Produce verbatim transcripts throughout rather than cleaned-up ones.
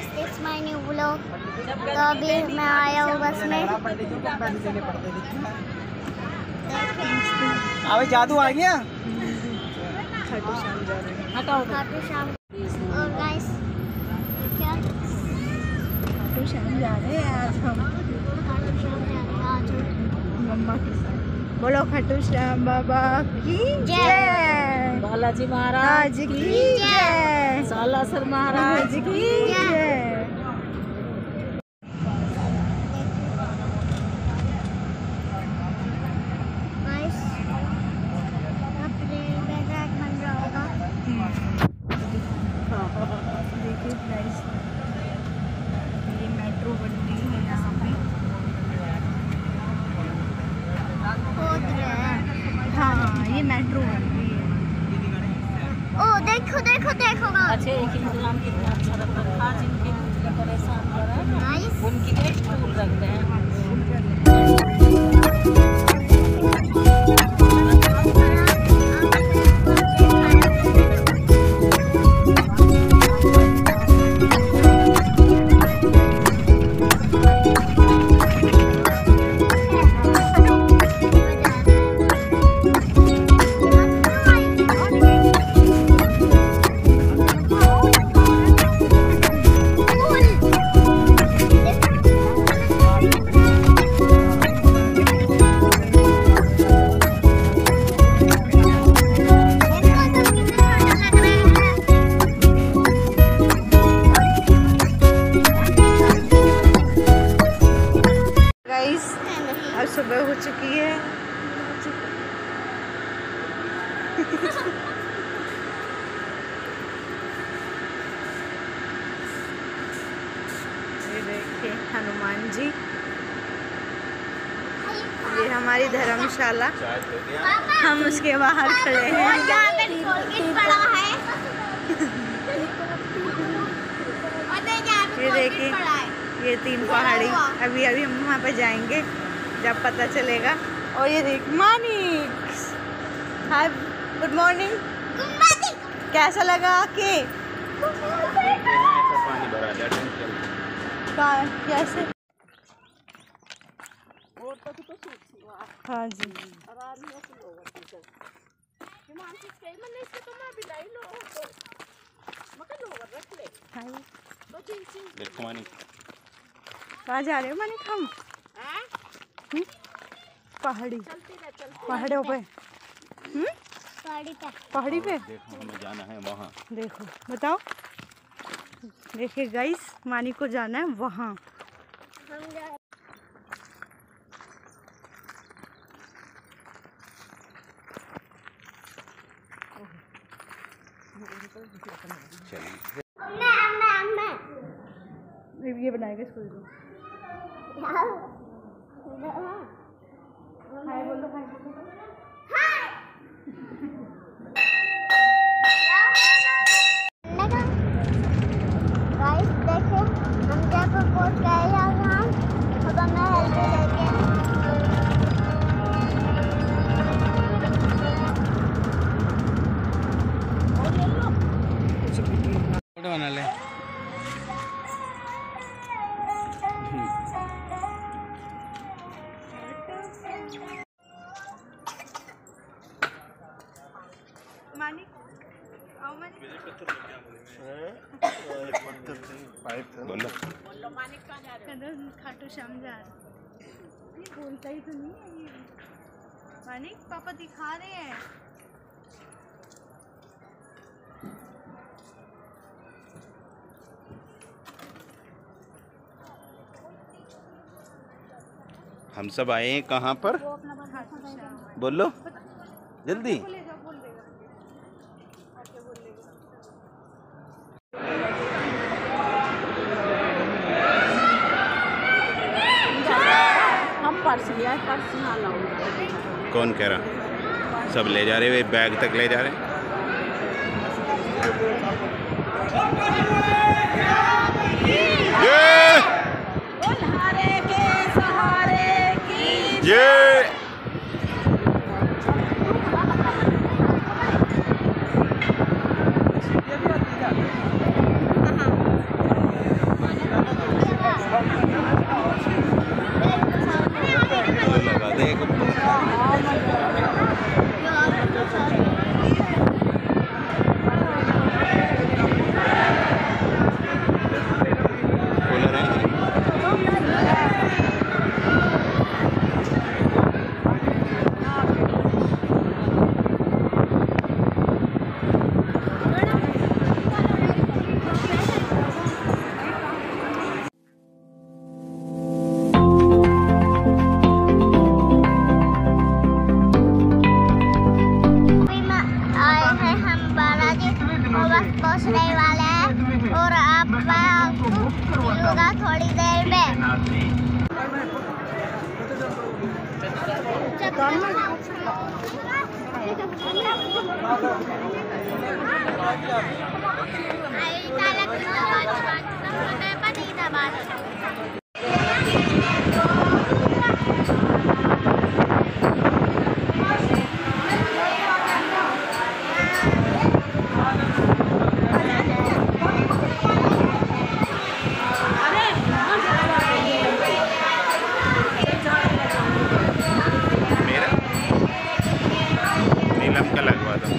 Guys, it's my new vlog. तो अभी मैं आया हूँ बस में। अबे जादू आ गया। खाटू श्याम जा रहे हैं। हटाओ खाटू श्याम। और गाइस क्या खाटू श्याम जा रहे हैं आज हम। खाटू श्याम जा रहे हैं आज मम्मा के साथ। बोलो खाटू श्याम बाबा की जय। बालाजी महाराज की जय। सालासर महाराज की जय। ये मेट्रो बन रही है यहाँ पे। हाँ, ये मेट्रो बन रही है। ओ देखो देखो देखो अच्छे एक इंतजाम कितना अच्छा लगता है। आज इनके परेशान हो रहा है नाइस। उनकी गेस्ट टूर रखते हैं। अब सुबह हो चुकी है। ये देखिए हनुमान जी। ये हमारी धर्मशाला। हम उसके बाहर खड़े हैं। ये देखिए ये तीन पहाड़ी। अभी अभी हम वहाँ पे जाएंगे जब पता चलेगा। और ये देख मानिक। Hi good morning. कैसा लगा आके? कैसे? हाँ जी। कहाँ जा रहे हो मानिक हम? पहाड़ी पहाड़ों पे। हम्म पहाड़ी पे पहाड़ी पे देखो हमें जाना है वहाँ। देखो बताओ। देखिए गाइस मानी को जाना है वहाँ। ये बनाएगा स्कूल को। हाय बोलो हाय। गाइस देखो हम जयपुर पहुंच गए हैं। हम अब हमें हेल्प लेके फोटो बना ले। मानिक आओ मानिक। बोलो खाटू श्याम जा रहे। ये बोलता ही तो नहीं है ये। मानिक पापा दिखा रहे हैं। हम सब आए हैं कहाँ पर? बोलो जल्दी। हम पर्स लिया है, पर्स ना लाओ। कौन कह रहा? सब ले जा रहे हैं, बैग तक ले जा रहे हैं। ये होगा थोड़ी देर में। नीलम का लगवा दो।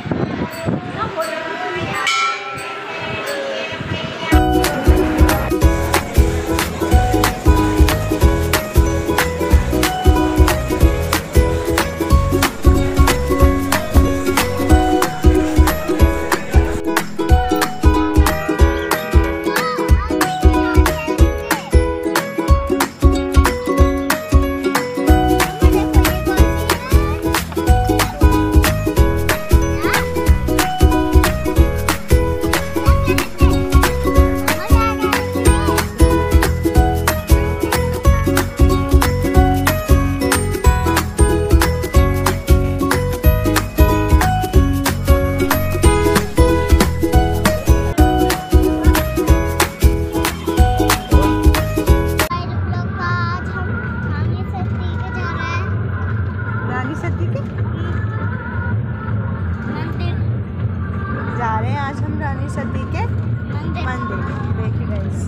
जा रहे हैं आज हम रानी सती के मंदिर। देखिए गाइस,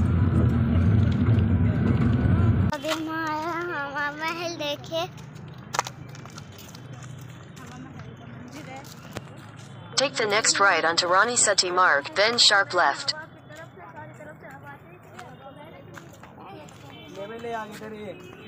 अभी हवा महल देखे। Take the next right onto Rani Sati Marg, then sharp left. ले ले आगे